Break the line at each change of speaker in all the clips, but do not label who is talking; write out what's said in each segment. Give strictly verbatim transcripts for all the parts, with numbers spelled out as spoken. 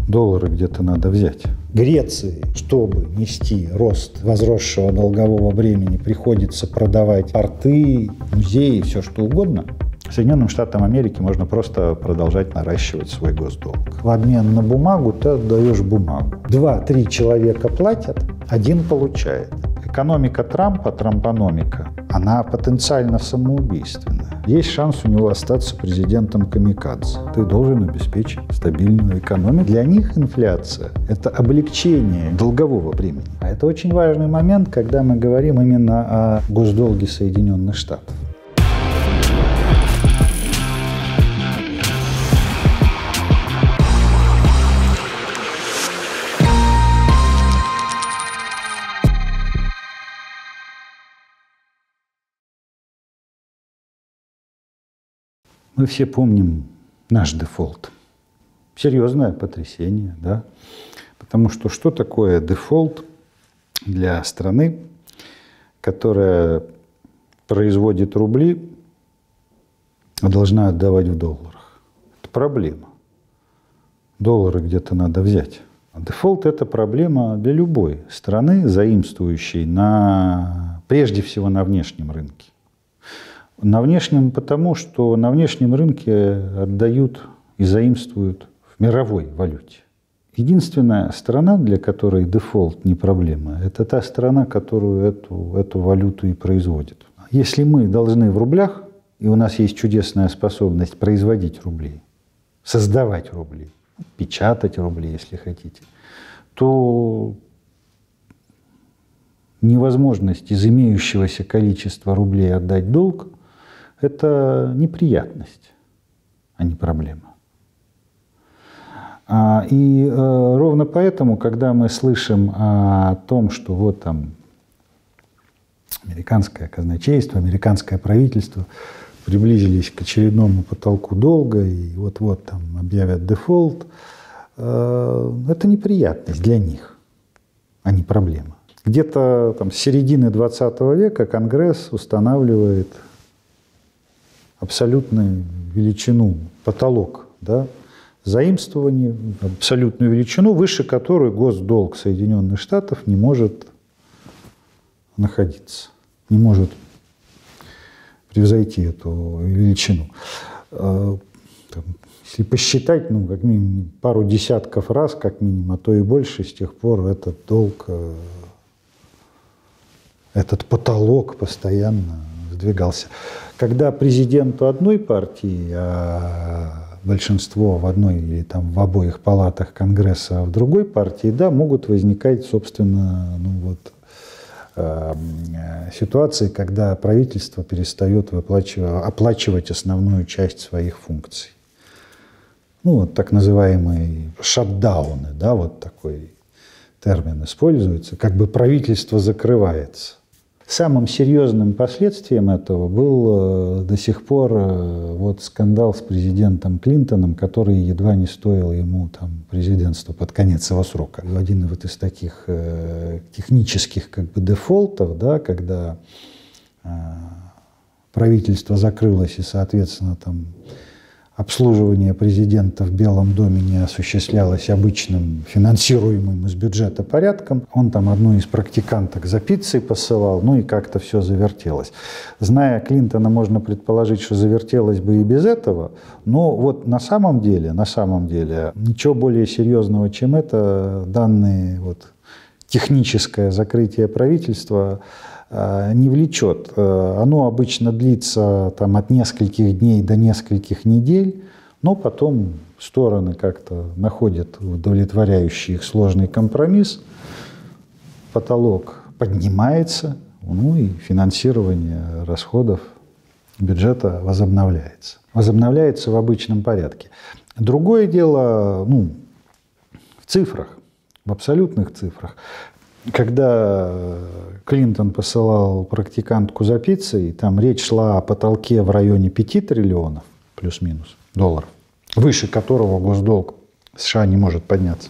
Доллары где-то надо взять. Греции, чтобы нести рост возросшего долгового бремени, приходится продавать порты, музеи, все что угодно. Соединенным Штатам Америки можно просто продолжать наращивать свой госдолг. В обмен на бумагу ты отдаешь бумагу. Два-три человека платят, один получает. Экономика Трампа, трампономика, она потенциально самоубийственная. Есть шанс у него остаться президентом камикадзе. Ты должен обеспечить стабильную экономику. Для них инфляция – это облегчение долгового бремени. А это очень важный момент, когда мы говорим именно о госдолге Соединенных Штатов. Мы все помним наш дефолт. Серьезное потрясение, да? Потому что что такое дефолт для страны, которая производит рубли, а должна отдавать в долларах? Это проблема. Доллары где-то надо взять. А дефолт – это проблема для любой страны, заимствующей на, прежде всего на внешнем рынке. На внешнем потому, что на внешнем рынке отдают и заимствуют в мировой валюте. Единственная страна, для которой дефолт не проблема, это та страна, которую эту, эту валюту и производит. Если мы должны в рублях, и у нас есть чудесная способность производить рубли, создавать рубли, печатать рубли, если хотите, то невозможность из имеющегося количества рублей отдать долг – это неприятность, а не проблема. И ровно поэтому, когда мы слышим о том, что вот там американское казначейство, американское правительство приблизились к очередному потолку долга и вот-вот там объявят дефолт, это неприятность для них, а не проблема. Где-то там с середины двадцатого века Конгресс устанавливает абсолютную величину, потолок, да, заимствования, абсолютную величину, выше которой госдолг Соединенных Штатов не может находиться, не может превзойти эту величину. Там, если посчитать, ну, как минимум, пару десятков раз, как минимум, а то и больше, с тех пор этот долг, этот потолок постоянно сдвигался. Когда президенту одной партии, а большинство в одной или там в обоих палатах Конгресса, а в другой партии, да, могут возникать, собственно, ну вот, э, ситуации, когда правительство перестает выплачивать, оплачивать основную часть своих функций. Ну, вот так называемые шатдауны, да, вот такой термин используется, как бы правительство закрывается. Самым серьезным последствием этого был э, до сих пор э, вот скандал с президентом Клинтоном, который едва не стоил ему там президентства под конец его срока. Один вот из таких э, технических как бы дефолтов, да, когда э, правительство закрылось и, соответственно, там обслуживание президента в Белом доме не осуществлялось обычным финансируемым из бюджета порядком. Он там одну из практиканток за пиццей посылал, ну и как-то все завертелось. Зная Клинтона, можно предположить, что завертелось бы и без этого, но вот на самом деле, на самом деле, ничего более серьезного, чем это, данные вот, техническое закрытие правительства не влечет. Оно обычно длится там, от нескольких дней до нескольких недель, но потом стороны как-то находят удовлетворяющий их сложный компромисс, потолок поднимается, ну и финансирование расходов бюджета возобновляется. Возобновляется в обычном порядке. Другое дело, ну, в цифрах, в абсолютных цифрах. Когда Клинтон посылал практикантку за пиццей, там речь шла о потолке в районе пяти триллионов, плюс-минус, долларов, выше которого госдолг США не может подняться.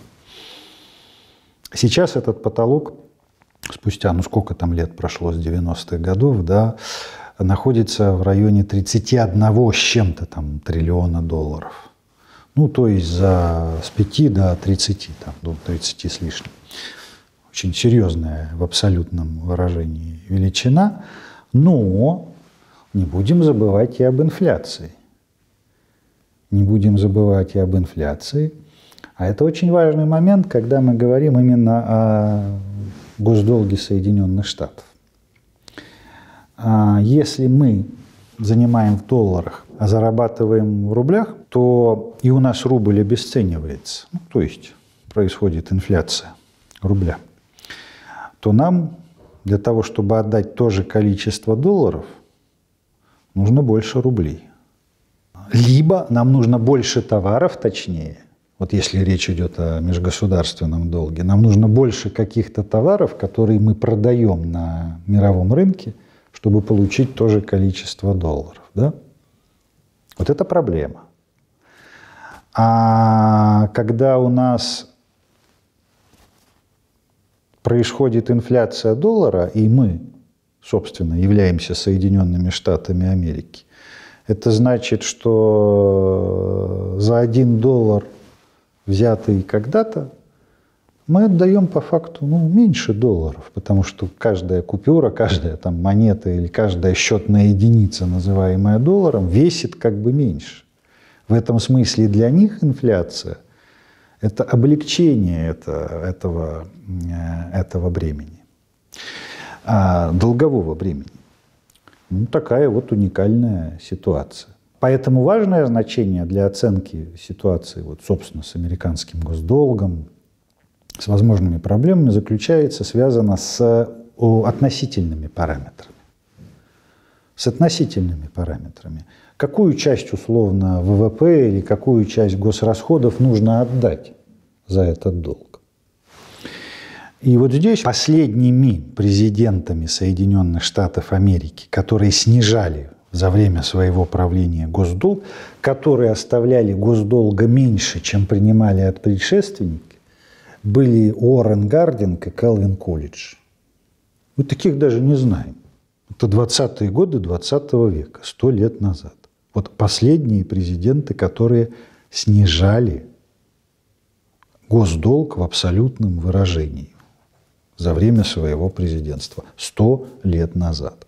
Сейчас этот потолок, спустя, ну сколько там лет прошло с девяностых годов, да, находится в районе тридцати одного с чем-то там триллиона долларов. Ну, то есть за, с пяти до тридцати, там, до тридцати с лишним. Очень серьезная в абсолютном выражении величина. Но не будем забывать и об инфляции. Не будем забывать и об инфляции. А это очень важный момент, когда мы говорим именно о госдолге Соединенных Штатов. Если мы занимаем в долларах, а зарабатываем в рублях, то и у нас рубль обесценивается, ну, то есть происходит инфляция рубля, то нам для того, чтобы отдать то же количество долларов, нужно больше рублей. Либо нам нужно больше товаров, точнее, вот если речь идет о межгосударственном долге, нам нужно больше каких-то товаров, которые мы продаем на мировом рынке, чтобы получить то же количество долларов. Да? Вот это проблема. А когда у нас происходит инфляция доллара, и мы, собственно, являемся Соединенными Штатами Америки, это значит, что за один доллар, взятый когда-то, мы отдаем по факту ну, меньше долларов, потому что каждая купюра, каждая там, монета или каждая счетная единица, называемая долларом, весит как бы меньше. В этом смысле для них инфляция – это облегчение это, этого, этого бремени, а, долгового бремени. Ну, такая вот уникальная ситуация. Поэтому важное значение для оценки ситуации, вот, собственно, с американским госдолгом, с возможными проблемами заключается, связано с относительными параметрами. С относительными параметрами. Какую часть, условно, ВВП или какую часть госрасходов нужно отдать за этот долг? И вот здесь последними президентами Соединенных Штатов Америки, которые снижали за время своего правления госдолг, которые оставляли госдолга меньше, чем принимали от предшественников, были Уоррен Гардинг и Калвин Коллидж. Мы таких даже не знаем. Это двадцатые годы двадцатого века, сто лет назад. Вот последние президенты, которые снижали госдолг в абсолютном выражении за время своего президентства, сто лет назад.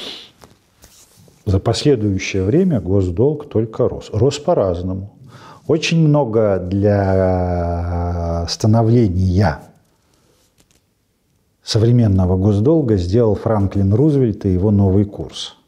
За последующее время госдолг только рос. Рос по-разному. Очень много для становления современного госдолга сделал Франклин Рузвельт и его новый курс.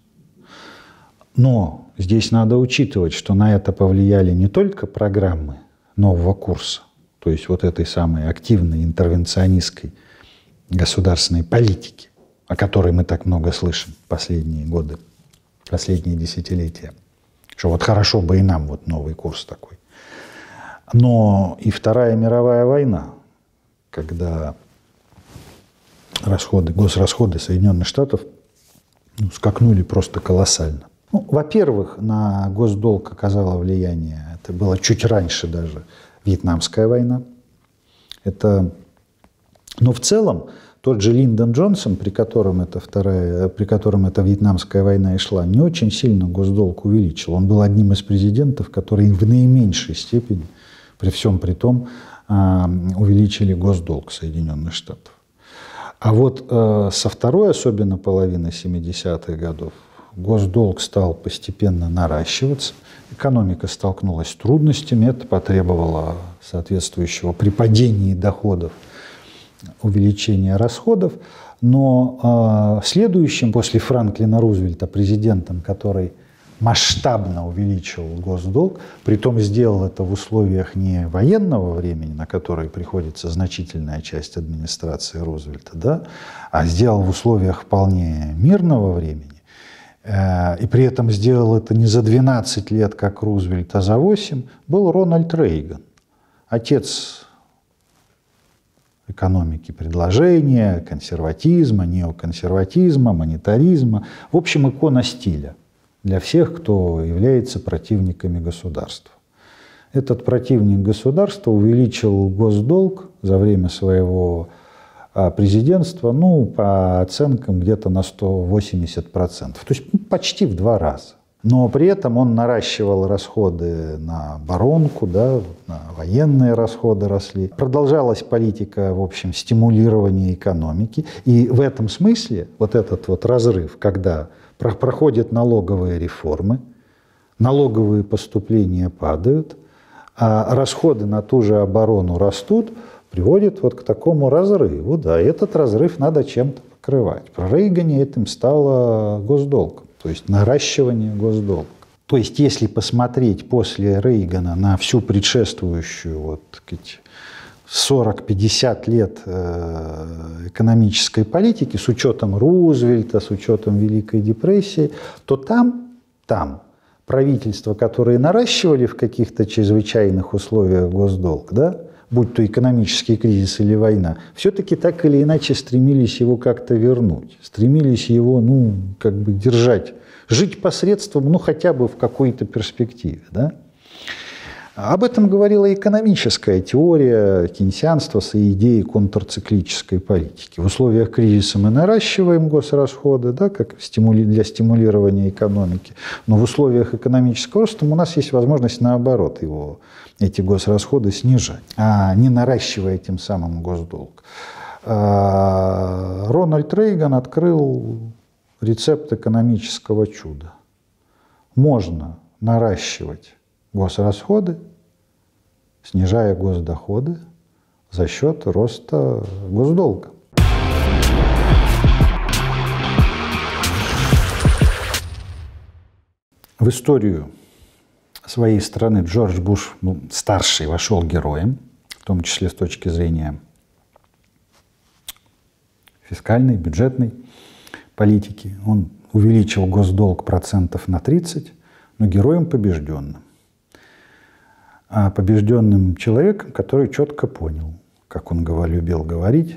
Но здесь надо учитывать, что на это повлияли не только программы нового курса, то есть вот этой самой активной интервенционистской государственной политики, о которой мы так много слышим последние годы, последние десятилетия, что вот хорошо бы и нам вот новый курс такой. Но и Вторая мировая война, когда расходы, госрасходы Соединенных Штатов ну, скакнули просто колоссально. Ну, во-первых, на госдолг оказало влияние, это было чуть раньше даже, Вьетнамская война. Это, но в целом тот же Линдон Джонсон, при котором, эта вторая, при котором эта Вьетнамская война и шла, не очень сильно госдолг увеличил. Он был одним из президентов, которые в наименьшей степени, при всем при том, увеличили госдолг Соединенных Штатов. А вот со второй, особенно половины семидесятых годов, госдолг стал постепенно наращиваться, экономика столкнулась с трудностями, это потребовало соответствующего при падении доходов увеличения расходов. Но следующим после Франклина Рузвельта президентом, который масштабно увеличил госдолг, притом сделал это в условиях не военного времени, на которое приходится значительная часть администрации Рузвельта, да, а сделал в условиях вполне мирного времени, и при этом сделал это не за двенадцать лет, как Рузвельт, а за восемь, был Рональд Рейган, отец экономики предложения, консерватизма, неоконсерватизма, монетаризма, в общем, икона стиля для всех, кто является противниками государства. Этот противник государства увеличил госдолг за время своего президентства, ну, по оценкам, где-то на сто восемьдесят процентов, то есть почти в два раза. Но при этом он наращивал расходы на оборонку, да, на военные расходы росли. Продолжалась политика, в общем, стимулирования экономики. И в этом смысле вот этот вот разрыв, когда проходят налоговые реформы, налоговые поступления падают, а расходы на ту же оборону растут, приводит вот к такому разрыву. Да, этот разрыв надо чем-то покрывать. При Рейгане этим стало госдолг. То есть наращивание госдолга. То есть если посмотреть после Рейгана на всю предшествующую вот, сорок-пятьдесят лет экономической политики, с учетом Рузвельта, с учетом Великой депрессии, то там, там правительства, которые наращивали в каких-то чрезвычайных условиях госдолг, да, будь то экономический кризис или война, все-таки так или иначе стремились его как-то вернуть, стремились его, ну, как бы держать, жить посредством, ну, хотя бы в какой-то перспективе, да. Об этом говорила экономическая теория кейнсианства с идеей контрциклической политики. В условиях кризиса мы наращиваем госрасходы, да, как стимули, для стимулирования экономики, но в условиях экономического роста у нас есть возможность, наоборот, его, эти госрасходы снижать, а не наращивая тем самым госдолг. Рональд Рейган открыл рецепт экономического чуда. Можно наращивать госрасходы, снижая госдоходы за счет роста госдолга. В историю своей страны Джордж Буш, ну, старший, вошел героем, в том числе с точки зрения фискальной, бюджетной политики. Он увеличил госдолг процентов на тридцать, но героем побежденным. А побежденным человеком, который четко понял, как он любил говорить,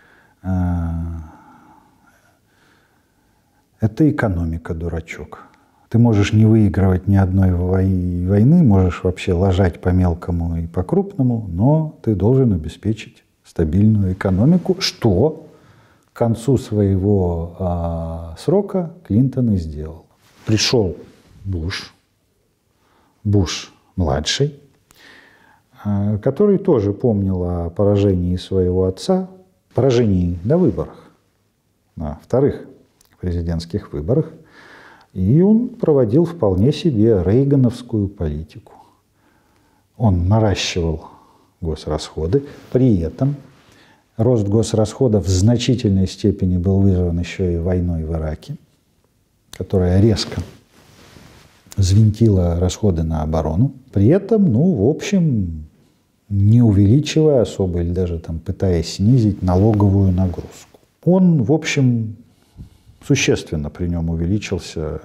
это экономика, дурачок. Ты можешь не выигрывать ни одной войны, можешь вообще ложать по мелкому и по крупному, но ты должен обеспечить стабильную экономику, что к концу своего а, срока Клинтон и сделал. Пришел Буш, Буш-младший, а, который тоже помнил о поражении своего отца, поражении на выборах, на вторых президентских выборах. И он проводил вполне себе рейгановскую политику. Он наращивал госрасходы, при этом рост госрасходов в значительной степени был вызван еще и войной в Ираке, которая резко взвинтила расходы на оборону. При этом, ну, в общем, не увеличивая особо или даже там пытаясь снизить налоговую нагрузку. Он, в общем, существенно при нем увеличился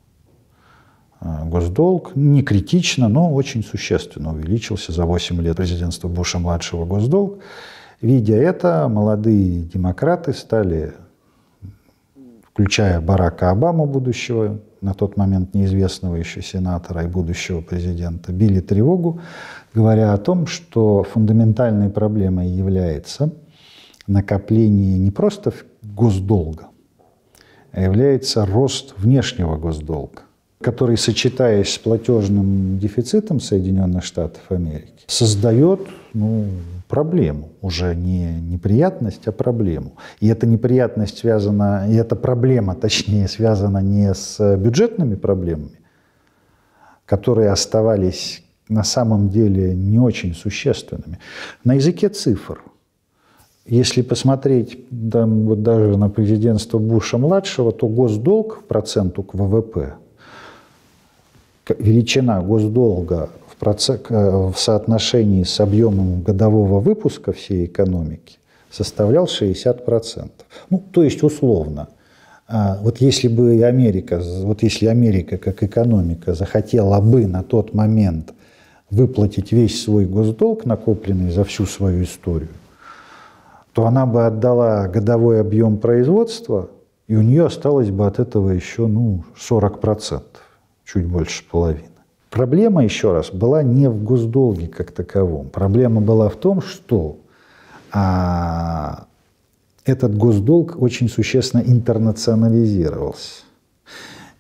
госдолг. Не критично, но очень существенно увеличился за восемь лет президентства Буша-младшего госдолг. Видя это, молодые демократы стали, включая Барака Обаму, будущего, на тот момент неизвестного еще сенатора и будущего президента, били тревогу, говоря о том, что фундаментальной проблемой является накопление не просто госдолга, а является рост внешнего госдолга, который, сочетаясь с платежным дефицитом Соединенных Штатов Америки, создает, ну, проблему, уже не неприятность, а проблему. И эта неприятность связана, и эта проблема, точнее, связана не с бюджетными проблемами, которые оставались на самом деле не очень существенными. На языке цифр, если посмотреть там, вот даже на президентство Буша-младшего, то госдолг в проценту к ВВП, величина госдолга в, процент, в соотношении с объемом годового выпуска всей экономики составлял шестьдесят процентов. Ну, то есть условно. Вот если бы Америка, вот если Америка как экономика захотела бы на тот момент выплатить весь свой госдолг, накопленный за всю свою историю, то она бы отдала годовой объем производства, и у нее осталось бы от этого еще, ну, сорок процентов, чуть больше половины. Проблема, еще раз, была не в госдолге как таковом. Проблема была в том, что а, этот госдолг очень существенно интернационализировался.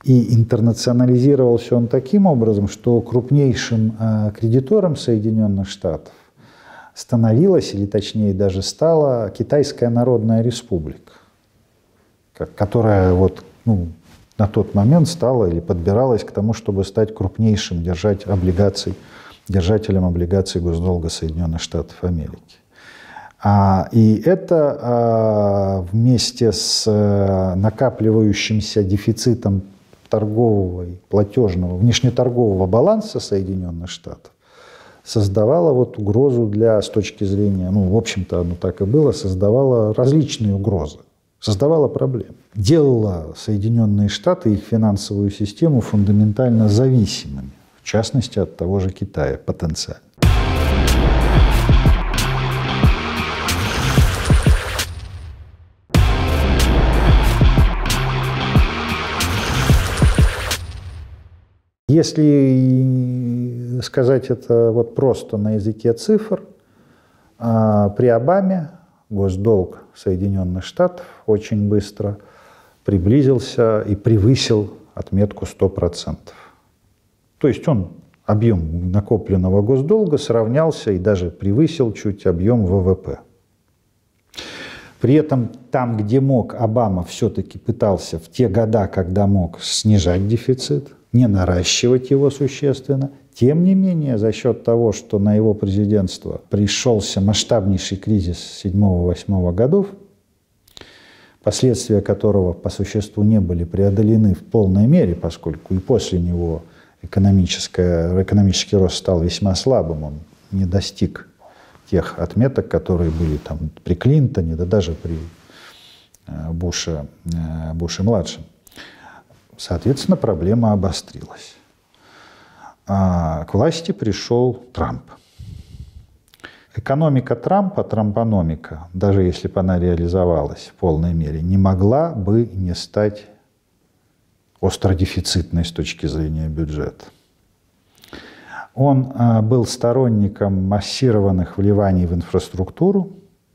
И интернационализировался он таким образом, что крупнейшим э, кредитором Соединенных Штатов становилась, или точнее даже стала, Китайская Народная Республика, которая вот, ну, на тот момент стала или подбиралась к тому, чтобы стать крупнейшим держать облигаций, держателем облигаций госдолга Соединенных Штатов Америки. А, и это а, вместе с а, накапливающимся дефицитом торгового и платежного, внешнеторгового баланса Соединенных Штатов создавало вот угрозу для, с точки зрения, ну, в общем-то, оно так и было, создавало различные угрозы, создавало проблемы. Делало Соединенные Штаты и их финансовую систему фундаментально зависимыми, в частности, от того же Китая потенциально. Если сказать это вот просто на языке цифр, при Обаме госдолг Соединенных Штатов очень быстро приблизился и превысил отметку сто процентов. То есть он, объем накопленного госдолга сравнялся и даже превысил чуть объем вэ вэ пэ. При этом там, где мог, Обама все-таки пытался в те года, когда мог, снижать дефицит, не наращивать его существенно. Тем не менее, за счет того, что на его президентство пришелся масштабнейший кризис седьмого-восьмого годов, последствия которого по существу не были преодолены в полной мере, поскольку и после него экономический рост стал весьма слабым, он не достиг тех отметок, которые были там при Клинтоне, да даже при Буше, Буше-младшем. Соответственно, проблема обострилась. А к власти пришел Трамп. Экономика Трампа, трампономика, даже если бы она реализовалась в полной мере, не могла бы не стать остродефицитной с точки зрения бюджета. Он а, был сторонником массированных вливаний в инфраструктуру,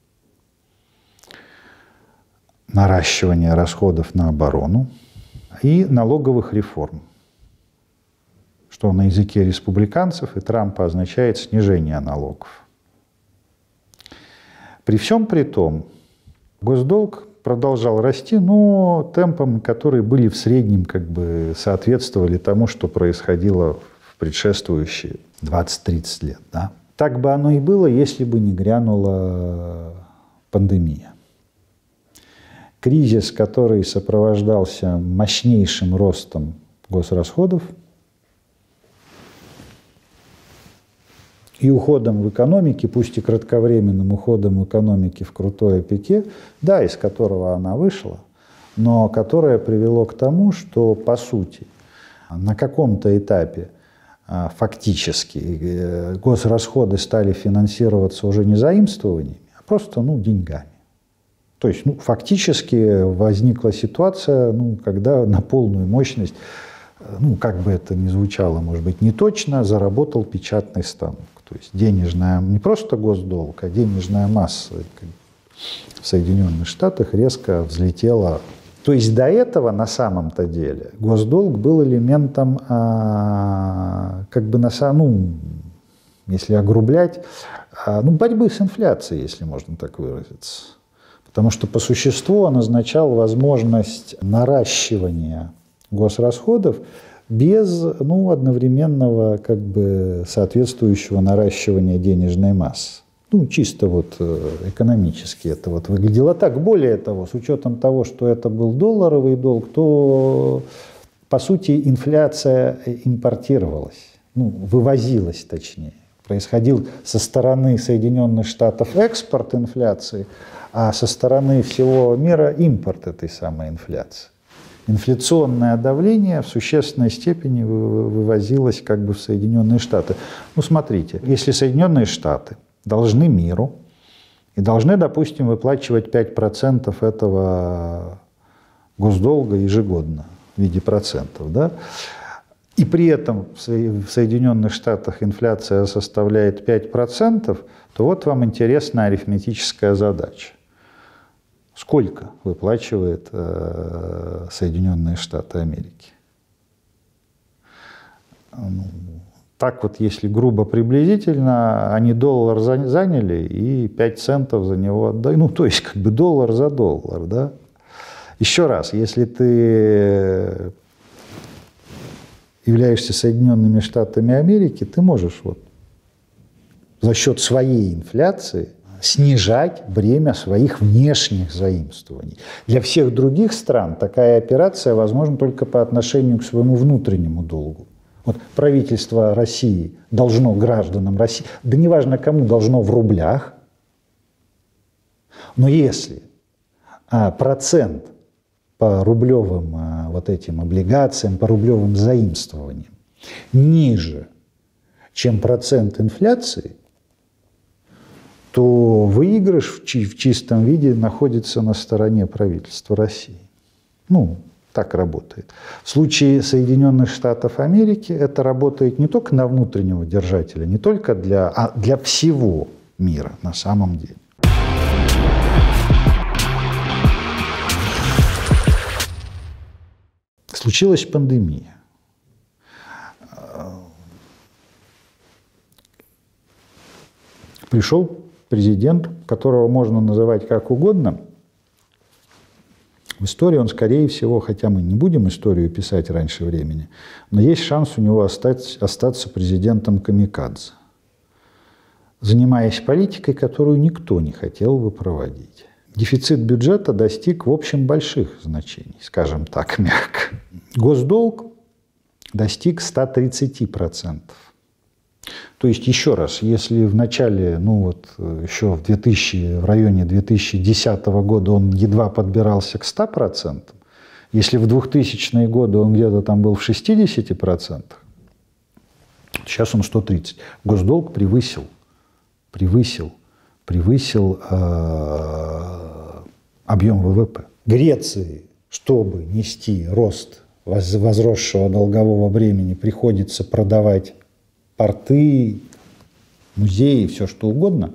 наращивания расходов на оборону и налоговых реформ, что на языке республиканцев и Трампа означает снижение налогов. При всем при том, госдолг продолжал расти, но темпом, которые были в среднем, как бы соответствовали тому, что происходило в предшествующие двадцать-тридцать лет. Да? Так бы оно и было, если бы не грянула пандемия. Кризис, который сопровождался мощнейшим ростом госрасходов и уходом в экономике, пусть и кратковременным уходом в экономике в крутое пике, да, из которого она вышла, но которое привело к тому, что, по сути, на каком-то этапе фактически госрасходы стали финансироваться уже не заимствованиями, а просто, ну, деньгами. То есть, ну, фактически возникла ситуация, ну, когда на полную мощность, ну, как бы это ни звучало, может быть, не точно, заработал печатный станок. То есть денежная, не просто госдолг, а денежная масса в Соединенных Штатах резко взлетела. То есть до этого на самом-то деле госдолг был элементом, а, как бы на самом, ну, если огрублять, а, ну, борьбы с инфляцией, если можно так выразиться. Потому что по существу он означал возможность наращивания госрасходов без, ну, одновременного, как бы, соответствующего наращивания денежной массы. Ну, чисто вот экономически это вот выглядело так. Более того, с учетом того, что это был долларовый долг, то, по сути, инфляция импортировалась, ну, вывозилась точнее. Происходил со стороны Соединенных Штатов экспорт инфляции, а со стороны всего мира импорт этой самой инфляции. Инфляционное давление в существенной степени вывозилось как бы в Соединенные Штаты. Ну, смотрите, если Соединенные Штаты должны миру и должны, допустим, выплачивать пять процентов этого госдолга ежегодно в виде процентов, да, и при этом в Соединенных Штатах инфляция составляет пять процентов, то вот вам интересная арифметическая задача. Сколько выплачивает э, Соединенные Штаты Америки? Ну, так вот, если грубо приблизительно, они доллар заняли и пять центов за него отдали. Ну, то есть, как бы доллар за доллар, да. Еще раз, если ты являешься Соединенными Штатами Америки, ты можешь вот за счет своей инфляции снижать бремя своих внешних заимствований. Для всех других стран такая операция возможна только по отношению к своему внутреннему долгу. Вот правительство России должно гражданам России, да неважно кому, должно в рублях, но если а, процент по рублевым а, вот этим облигациям, по рублевым заимствованиям ниже, чем процент инфляции, то выигрыш в, чи в чистом виде находится на стороне правительства России. Ну, так работает. В случае Соединенных Штатов Америки это работает не только на внутреннего держателя, не только для, а для всего мира на самом деле. Случилась пандемия. Пришел президент, которого можно называть как угодно. В истории он, скорее всего, хотя мы не будем историю писать раньше времени, но есть шанс у него остаться, остаться президентом камикадзе, занимаясь политикой, которую никто не хотел бы проводить. Дефицит бюджета достиг, в общем, больших значений, скажем так, мягко. Госдолг достиг ста тридцати процентов. То есть, еще раз, если в начале, ну вот еще в, две тысячи, в районе две тысячи десятого года он едва подбирался к ста процентам, если в двухтысячные годы он где-то там был в шестидесяти процентах, сейчас он сто тридцать. Госдолг превысил, превысил, превысил э, объем вэ вэ пэ. Греции, чтобы нести рост возросшего долгового бремени, приходится продавать порты, музеи, все что угодно.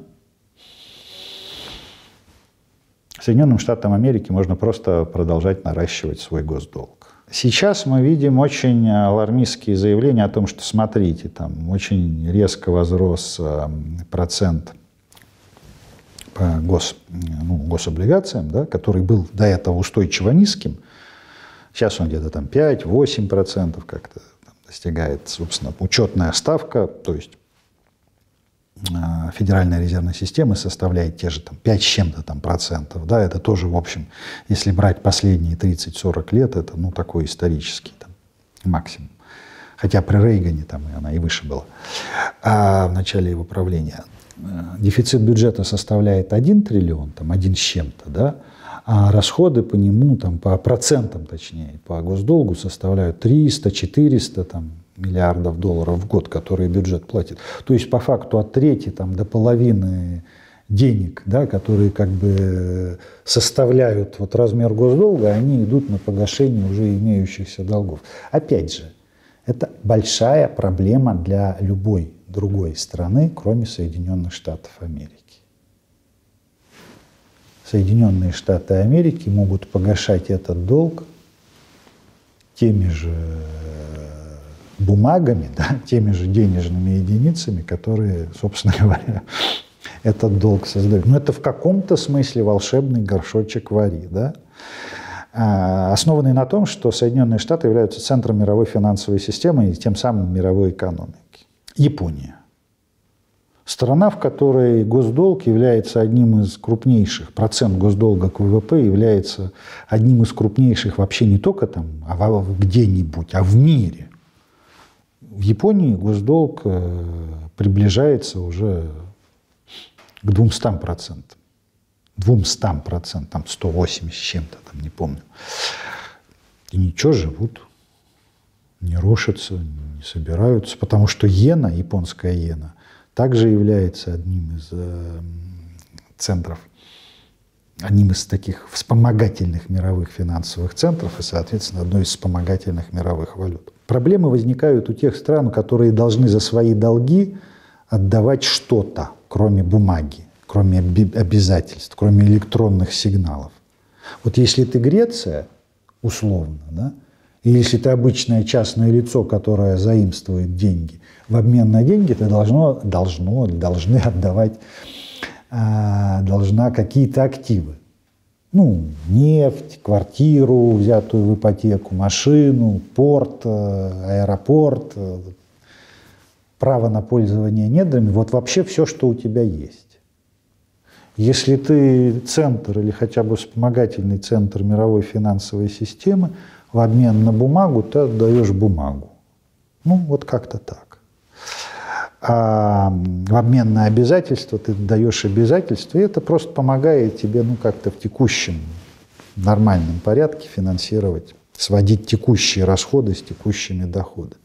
Соединенным Штатам Америки можно просто продолжать наращивать свой госдолг. Сейчас мы видим очень алармистские заявления о том, что, смотрите, там очень резко возрос процент по гос, ну, гособлигациям, да, который был до этого устойчиво низким. Сейчас он где-то там пять-восемь процентов как-то достигает, собственно, учетная ставка, то есть Федеральная резервная система составляет те же там пять с чем-то там процентов, да, это тоже, в общем, если брать последние тридцать-сорок лет, это, ну, такой исторический там максимум. Хотя при Рейгане там она и выше была, а в начале его правления. Дефицит бюджета составляет один триллион, там один с чем-то, да, а расходы по нему, там, по процентам, точнее, по госдолгу составляют триста-четыреста там, миллиардов долларов в год, которые бюджет платит. То есть, по факту, от трети там, до половины денег, да, которые как бы составляют вот, размер госдолга, они идут на погашение уже имеющихся долгов. Опять же, это большая проблема для любой другой страны, кроме Соединенных Штатов Америки. Соединенные Штаты Америки могут погашать этот долг теми же бумагами, да, теми же денежными единицами, которые, собственно говоря, этот долг создают. Но это в каком-то смысле волшебный горшочек вари, да? Основанный на том, что Соединенные Штаты являются центром мировой финансовой системы и тем самым мировой экономики. Япония. Страна, в которой госдолг является одним из крупнейших, процент госдолга к вэ вэ пэ является одним из крупнейших вообще не только там, а где-нибудь, а в мире. В Японии госдолг приближается уже к двумстам процентам. двумстам процентам, там сто восемьдесят с чем-то, там не помню. И ничего, живут, не рушатся, не собираются, потому что иена, японская иена, также является одним из э, центров, одним из таких вспомогательных мировых финансовых центров и, соответственно, одной из вспомогательных мировых валют. Проблемы возникают у тех стран, которые должны за свои долги отдавать что-то, кроме бумаги, кроме обязательств, кроме электронных сигналов. Вот если ты Греция, условно, да, И если ты обычное частное лицо, которое заимствует деньги, в обмен на деньги ты должно, должно, должны отдавать должна какие-то активы. Ну, нефть, квартиру, взятую в ипотеку, машину, порт, аэропорт, право на пользование недрами, вот вообще все, что у тебя есть. Если ты центр или хотя бы вспомогательный центр мировой финансовой системы, в обмен на бумагу ты отдаешь бумагу. Ну, вот как-то так. А в обмен на обязательства ты даешь обязательства, и это просто помогает тебе, ну, как-то в текущем нормальном порядке финансировать, сводить текущие расходы с текущими доходами.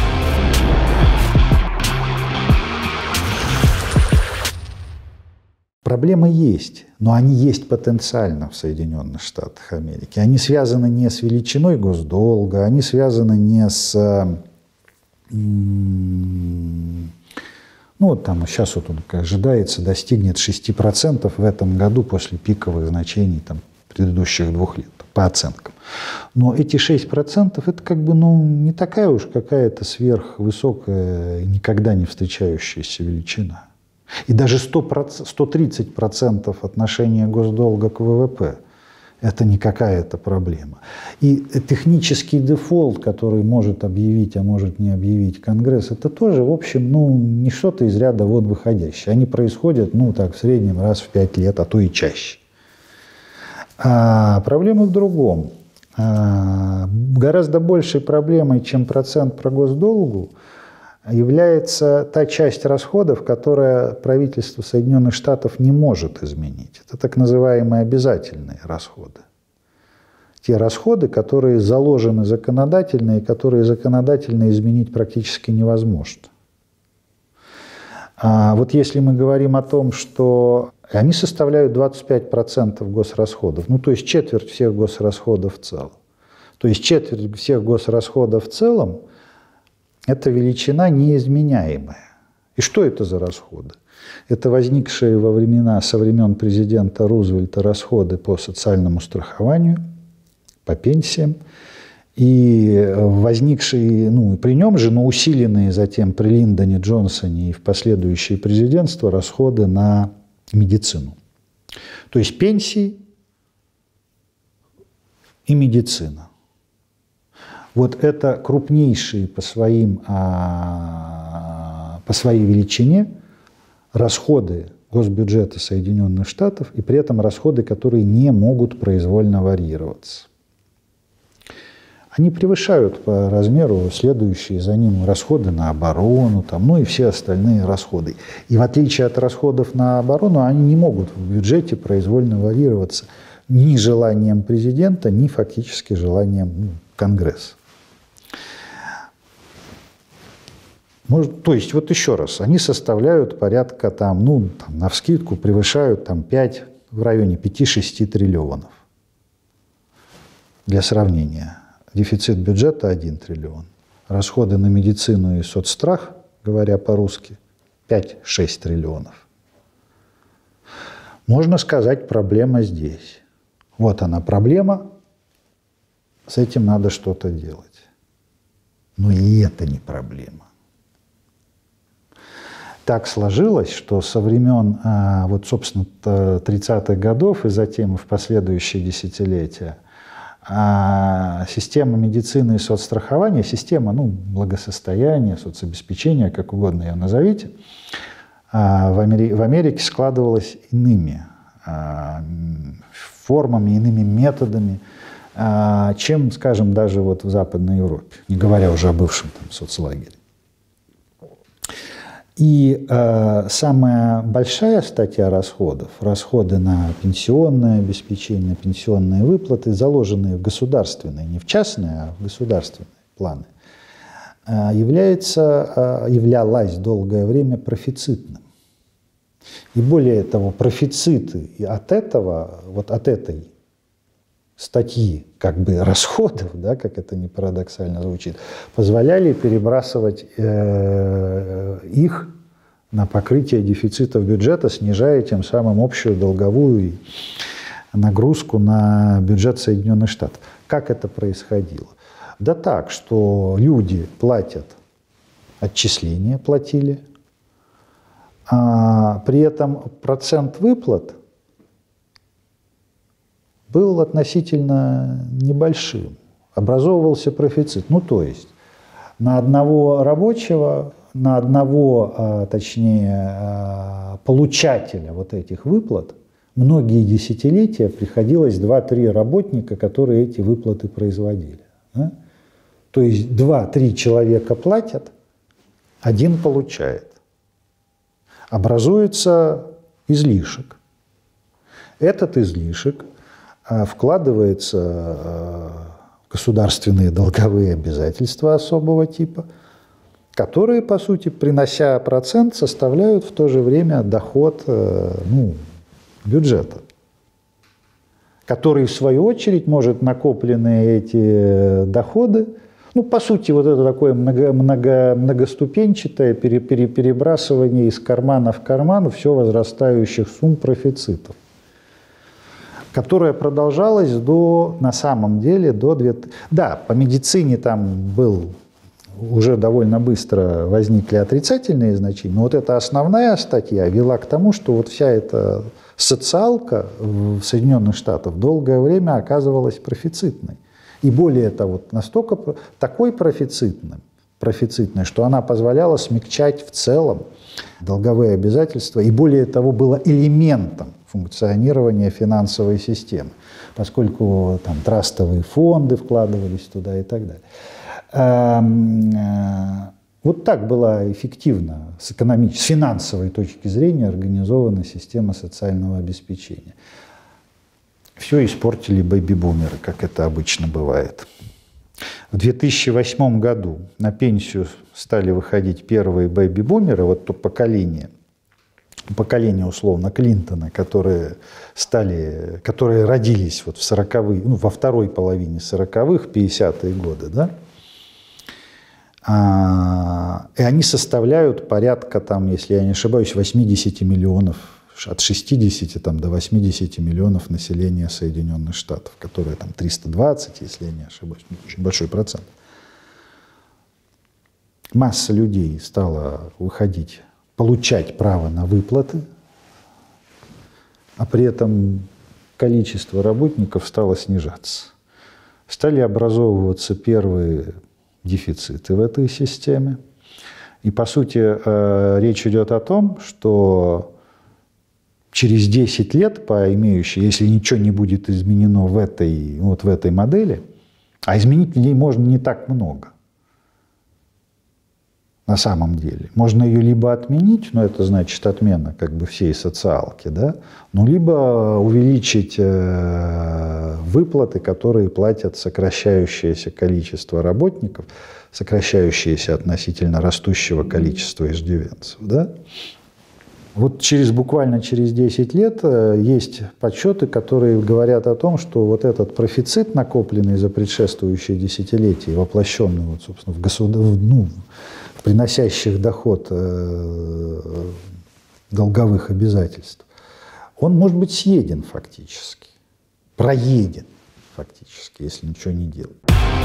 Проблемы есть, но они есть потенциально в Соединенных Штатах Америки. Они связаны не с величиной госдолга, они связаны не с... Ну, вот там сейчас вот он, как ожидается, достигнет шести процентов в этом году после пиковых значений там, предыдущих двух лет, по оценкам. Но эти шесть процентов это как бы ну, не такая уж какая-то сверхвысокая, никогда не встречающаяся величина. И даже сто тридцать процентов отношения госдолга к ВВП это не какая-то проблема. И технический дефолт, который может объявить, а может не объявить Конгресс, это тоже, в общем, ну, не что-то из ряда вон выходящее. Они происходят, ну, так, в среднем раз в пять лет, а то и чаще. А проблема в другом. А гораздо большей проблемой, чем процент по госдолгу, является та часть расходов, которая правительство Соединенных Штатов не может изменить. Это так называемые обязательные расходы. Те расходы, которые заложены законодательно и которые законодательно изменить практически невозможно. А вот если мы говорим о том, что они составляют двадцать пять процентов госрасходов, ну то есть четверть всех госрасходов в целом. То есть четверть всех госрасходов в целом это величина неизменяемая. И что это за расходы? Это возникшие во времена, со времен президента Рузвельта расходы по социальному страхованию, по пенсиям, и возникшие, ну, при нем же, но усиленные затем при Линдоне Джонсоне и в последующие президентства расходы на медицину. То есть пенсии и медицина. Вот это крупнейшие по, своим, по своей величине расходы госбюджета Соединенных Штатов и при этом расходы, которые не могут произвольно варьироваться. Они превышают по размеру следующие за ним расходы на оборону, там, ну и все остальные расходы. И в отличие от расходов на оборону, они не могут в бюджете произвольно варьироваться ни желанием президента, ни фактически желанием ну, Конгресса. Может, то есть, вот еще раз, они составляют порядка, там, ну, там, навскидку превышают там, пять, в районе пяти-шести триллионов. Для сравнения, дефицит бюджета один триллион. Расходы на медицину и соцстрах, говоря по-русски, пять-шесть триллионов. Можно сказать, проблема здесь. Вот она проблема, с этим надо что-то делать. Но и это не проблема. Так сложилось, что со времен, вот, собственно, тридцатых годов и затем и в последующие десятилетия система медицины и соцстрахования, система ну, благосостояния, соцобеспечения, как угодно ее назовите, в Америке, в Америке складывалась иными формами, иными методами, чем, скажем, даже вот в Западной Европе, не говоря уже о бывшем там, соцлагере. И э, самая большая статья расходов, расходы на пенсионное обеспечение, на пенсионные выплаты, заложенные в государственные, не в частные, а в государственные планы, э, является, э, являлась долгое время профицитным. И более того, профициты от этого, вот от этой статьи как бы расходов, да, как это не парадоксально звучит, позволяли перебрасывать э, их на покрытие дефицитов бюджета, снижая тем самым общую долговую нагрузку на бюджет Соединенных Штатов. Как это происходило? Да так, что люди платят, отчисления платили, а при этом процент выплат был относительно небольшим. Образовывался профицит. Ну, то есть на одного рабочего, на одного, точнее, получателя вот этих выплат многие десятилетия приходилось два-три работника, которые эти выплаты производили. Да? То есть два-три человека платят, один получает. Образуется излишек. Этот излишек вкладывается в государственные долговые обязательства особого типа, которые, по сути, принося процент, составляют в то же время доход ну, бюджета, который, в свою очередь, может накопленные эти доходы, ну, по сути, вот это такое много, много, многоступенчатое пере, пере, перебрасывание из кармана в карман все возрастающих сумм профицитов, которое продолжалось до, на самом деле, до... Да, по медицине там был, уже довольно быстро возникли отрицательные значения, но вот эта основная статья вела к тому, что вот вся эта социалка в Соединенных Штатах долгое время оказывалась профицитной. И более того, настолько такой профицитной, профицитной, что она позволяла смягчать в целом долговые обязательства, и более того, была элементом функционирования финансовой системы, поскольку там трастовые фонды вкладывались туда и так далее. Вот так была эффективно с экономической, с финансовой точки зрения организована система социального обеспечения. Все испортили бэби-бумеры, как это обычно бывает. В две тысячи восьмом году на пенсию стали выходить первые бэби-бумеры, вот то поколение, поколение условно Клинтона, которые, стали, которые родились вот в сороковые, ну, во второй половине сороковых, пятидесятые годы, да? А, и они составляют порядка, там, если я не ошибаюсь, восемьдесят миллионов, от шестидесяти там, до восьмидесяти миллионов населения Соединенных Штатов, которые там триста двадцать, если я не ошибаюсь, очень большой процент. Масса людей стала выходить, получать право на выплаты, а при этом количество работников стало снижаться. Стали образовываться первые дефициты в этой системе. И, по сути, речь идет о том, что через десять лет, по имеющей, если ничего не будет изменено в этой, вот в этой модели, а изменить в ней можно не так много, на самом деле. Можно ее либо отменить, но это значит отмена как бы всей социалки, да, ну, либо увеличить э, выплаты, которые платят сокращающееся количество работников, сокращающееся относительно растущего количества иждивенцев, да. Вот через, буквально через десять лет есть подсчеты, которые говорят о том, что вот этот профицит, накопленный за предшествующие десятилетия, воплощенный вот, собственно, в, государ... ну, в приносящих доход э, долговых обязательств, он может быть съеден фактически, проеден фактически, если ничего не делать.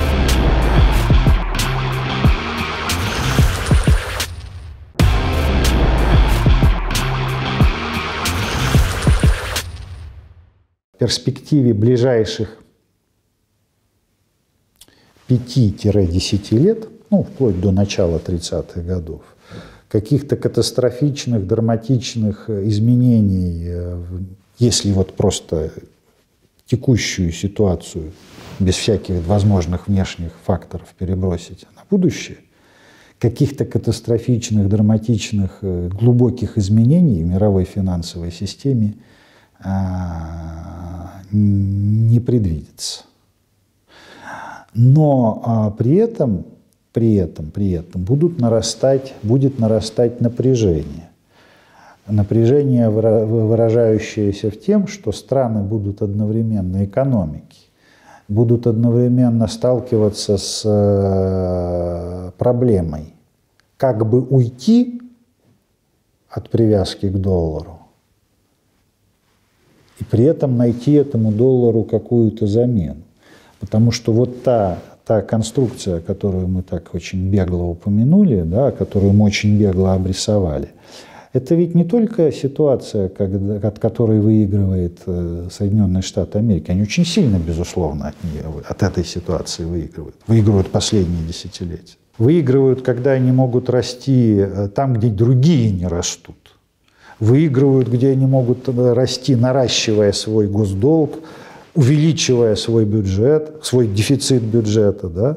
В перспективе ближайших пяти-десяти лет, ну, вплоть до начала тридцатых годов, каких-то катастрофичных, драматичных изменений, если вот просто текущую ситуацию без всяких возможных внешних факторов перебросить на будущее, каких-то катастрофичных, драматичных, глубоких изменений в мировой финансовой системе не предвидится. Но а, при этом, при этом, при этом будут нарастать, будет нарастать напряжение. Напряжение, выражающееся в том, что страны будут одновременно, экономики, будут одновременно сталкиваться с э, проблемой, как бы уйти от привязки к доллару, и при этом найти этому доллару какую-то замену. Потому что вот та та конструкция, которую мы так очень бегло упомянули, да, которую мы очень бегло обрисовали, это ведь не только ситуация, когда, от которой выигрывает Соединенные Штаты Америки. Они очень сильно, безусловно, от нее, от этой ситуации выигрывают. Выигрывают последние десятилетия. Выигрывают, когда они могут расти там, где другие не растут. Выигрывают, где они могут расти, наращивая свой госдолг, увеличивая свой бюджет, свой дефицит бюджета, да?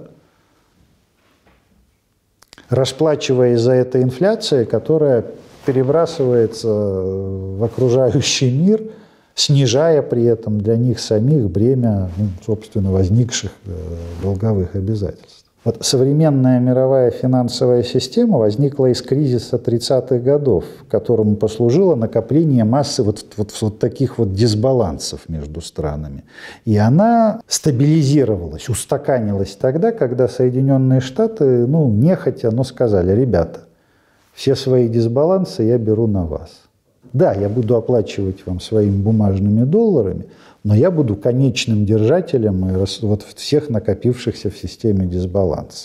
Расплачиваясь за это инфляцией, которая перебрасывается в окружающий мир, снижая при этом для них самих бремя, ну, собственно, возникших долговых обязательств. Вот современная мировая финансовая система возникла из кризиса тридцатых годов, которому послужило накопление массы вот, вот, вот таких вот дисбалансов между странами. И она стабилизировалась, устаканилась тогда, когда Соединенные Штаты, ну, нехотя, но сказали: ребята, все свои дисбалансы я беру на вас. Да, я буду оплачивать вам своими бумажными долларами, но я буду конечным держателем вот всех накопившихся в системе дисбалансов.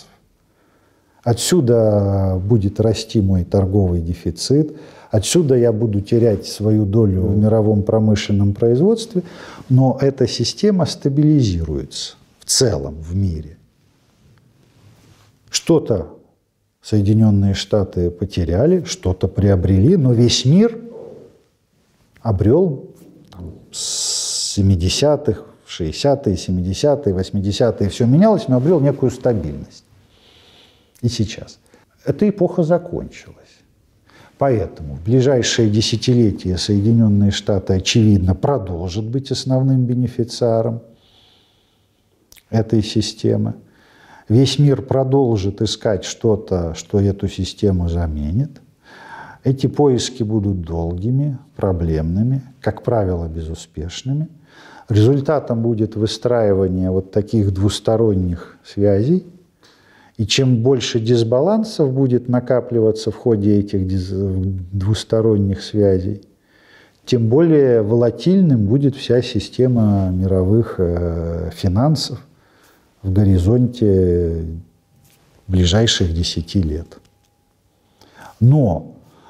Отсюда будет расти мой торговый дефицит, отсюда я буду терять свою долю в мировом промышленном производстве, но эта система стабилизируется в целом в мире. Что-то Соединенные Штаты потеряли, что-то приобрели, но весь мир обрел с семидесятых, шестидесятые, семидесятые, восьмидесятые, все менялось, но обрел некую стабильность. И сейчас. Эта эпоха закончилась. Поэтому в ближайшие десятилетия Соединенные Штаты, очевидно, продолжат быть основным бенефициаром этой системы. Весь мир продолжит искать что-то, что эту систему заменит. Эти поиски будут долгими, проблемными, как правило, безуспешными. Результатом будет выстраивание вот таких двусторонних связей. И чем больше дисбалансов будет накапливаться в ходе этих двусторонних связей, тем более волатильным будет вся система мировых финансов в горизонте ближайших десяти лет. Но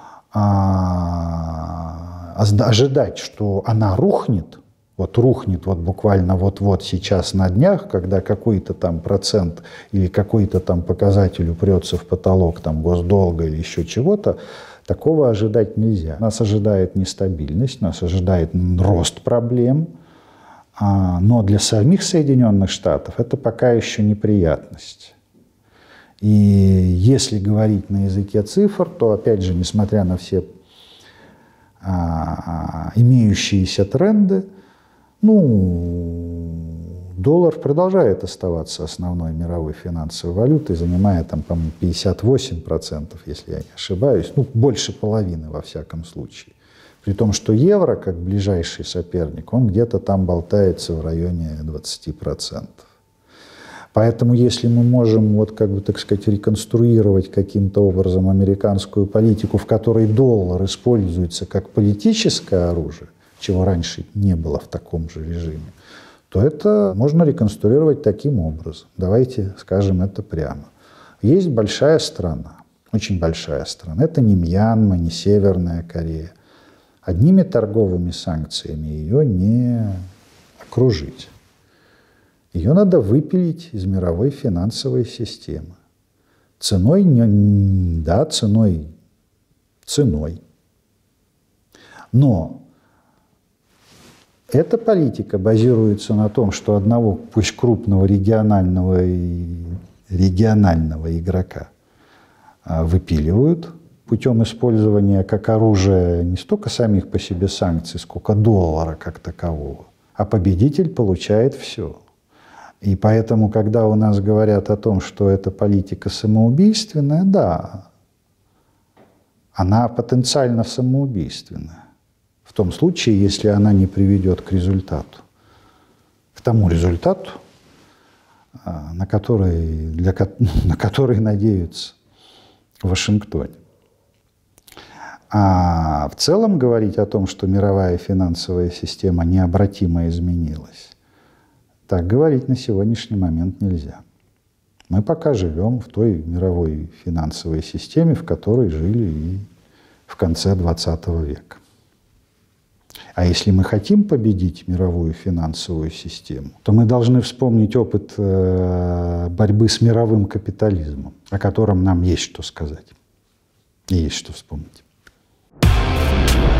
а, ожидать, что она рухнет, вот рухнет вот буквально вот-вот сейчас на днях, когда какой-то там процент или какой-то там показатель упрется в потолок там госдолга или еще чего-то, такого ожидать нельзя. Нас ожидает нестабильность, нас ожидает рост проблем, а, но для самих Соединенных Штатов это пока еще неприятность. И если говорить на языке цифр, то, опять же, несмотря на все а, имеющиеся тренды, ну, доллар продолжает оставаться основной мировой финансовой валютой, занимая там, по-моему, пятьдесят восемь процентов, если я не ошибаюсь, ну, больше половины во всяком случае. При том, что евро, как ближайший соперник, он где-то там болтается в районе двадцати процентов. Поэтому если мы можем, вот, как бы, так сказать, реконструировать каким-то образом американскую политику, в которой доллар используется как политическое оружие, чего раньше не было в таком же режиме, то это можно реконструировать таким образом. Давайте скажем это прямо. Есть большая страна, очень большая страна. Это не Мьянма, не Северная Корея. Одними торговыми санкциями ее не окружить. Ее надо выпилить из мировой финансовой системы. Ценой, не, да, ценой, ценой. Но эта политика базируется на том, что одного, пусть крупного регионального, регионального игрока выпиливают путем использования как оружия не столько самих по себе санкций, сколько доллара как такового. А победитель получает все. И поэтому, когда у нас говорят о том, что эта политика самоубийственная, да, она потенциально самоубийственная. В том случае, если она не приведет к результату, к тому результату, на который, для, на который надеются в Вашингтоне. А в целом говорить о том, что мировая финансовая система необратимо изменилась, так говорить на сегодняшний момент нельзя. Мы пока живем в той мировой финансовой системе, в которой жили и в конце двадцатого века. А если мы хотим победить мировую финансовую систему, то мы должны вспомнить опыт борьбы с мировым капитализмом, о котором нам есть что сказать и есть что вспомнить.